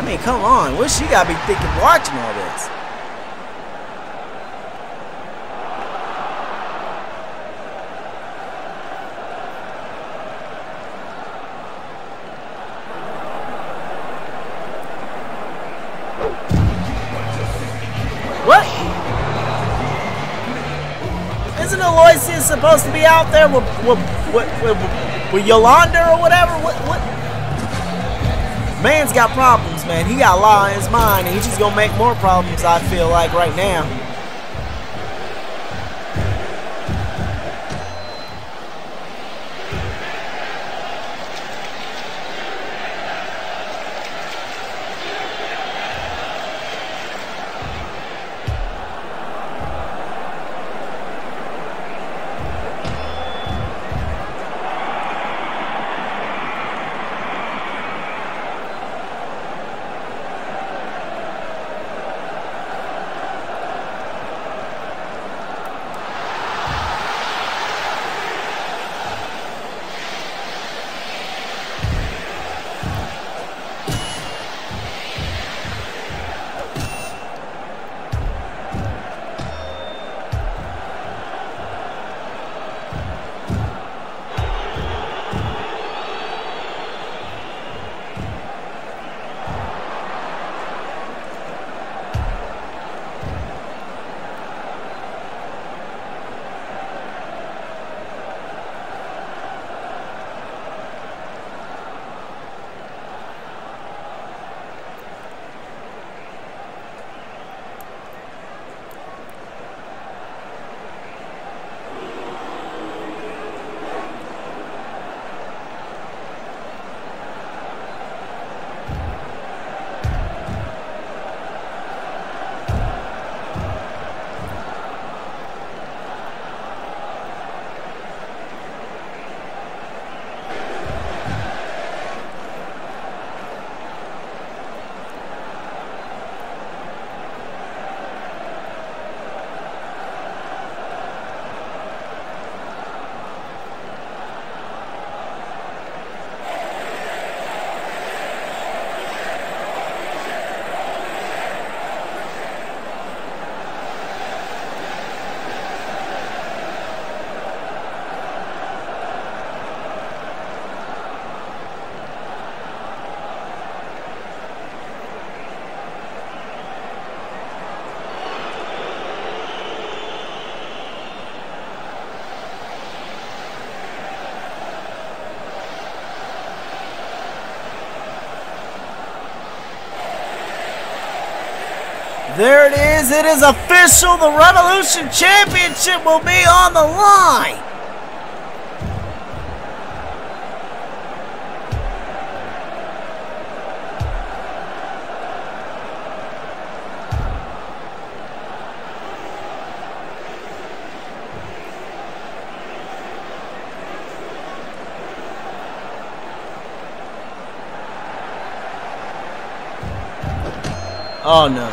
mean, come on. What she gotta be thinking watching all this? What? Isn't Aloysius supposed to be out there with Yolanda or whatever? What? Man's got problems, man. He got a lot on his mind, and he's just gonna make more problems, I feel like, right now. There it is. It is official. The Revolution Championship will be on the line. Oh no.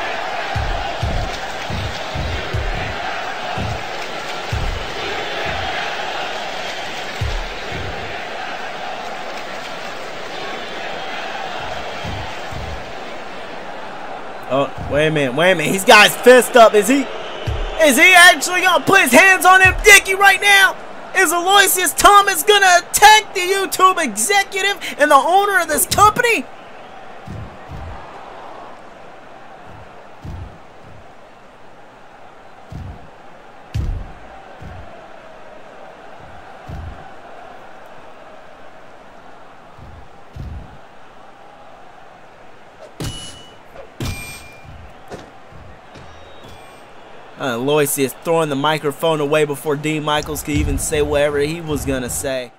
Oh, wait a minute. He's got his fist up. Is he actually gonna put his hands on MDickie right now? Is Aloysius Thomas gonna attack the YouTube executive and the owner of this company? Aloysius throwing the microphone away before Dean Michaels could even say whatever he was gonna say.